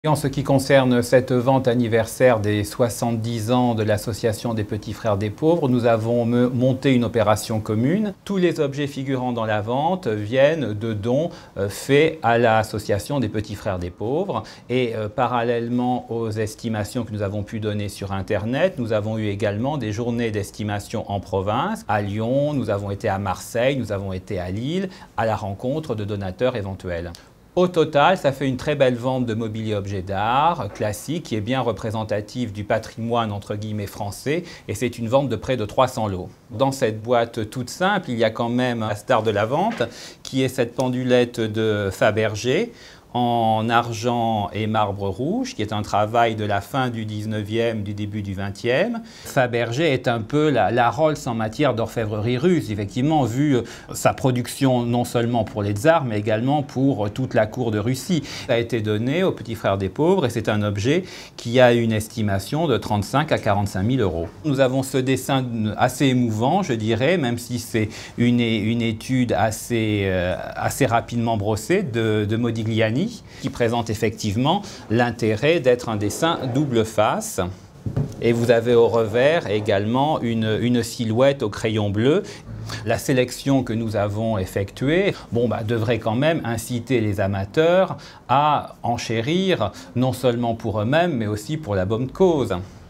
En ce qui concerne cette vente anniversaire des 70 ans de l'Association des Petits Frères des Pauvres, nous avons monté une opération commune. Tous les objets figurant dans la vente viennent de dons faits à l'Association des Petits Frères des Pauvres. Et parallèlement aux estimations que nous avons pu donner sur Internet, nous avons eu également des journées d'estimation en province. À Lyon, nous avons été à Marseille, nous avons été à Lille, à la rencontre de donateurs éventuels. Au total, ça fait une très belle vente de mobilier objet d'art classique qui est bien représentative du patrimoine entre guillemets français, et c'est une vente de près de 300 lots. Dans cette boîte toute simple, il y a quand même la star de la vente qui est cette pendulette de Fabergé en argent et marbre rouge, qui est un travail de la fin du 19e, du début du 20e. Fabergé est un peu la Rolls en matière d'orfèvrerie russe, effectivement, vu sa production non seulement pour les tsars, mais également pour toute la cour de Russie. Ça a été donné aux Petits Frères des Pauvres et c'est un objet qui a une estimation de 35 000 à 45 000 euros. Nous avons ce dessin assez émouvant, je dirais, même si c'est une étude assez rapidement brossée de Modigliani, qui présente effectivement l'intérêt d'être un dessin double face. Et vous avez au revers également une silhouette au crayon bleu. La sélection que nous avons effectuée devrait quand même inciter les amateurs à enchérir, non seulement pour eux-mêmes, mais aussi pour la bonne cause.